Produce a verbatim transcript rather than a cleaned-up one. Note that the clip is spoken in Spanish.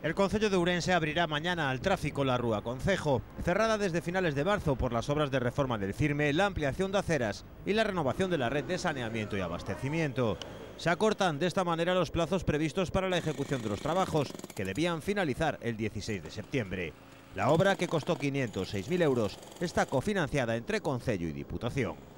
El concello de Ourense abrirá mañana al tráfico la Rúa Concejo, cerrada desde finales de marzo por las obras de reforma del CIRME, la ampliación de aceras y la renovación de la red de saneamiento y abastecimiento. Se acortan de esta manera los plazos previstos para la ejecución de los trabajos, que debían finalizar el dieciséis de septiembre. La obra, que costó quinientos seis mil euros, está cofinanciada entre concello y Diputación.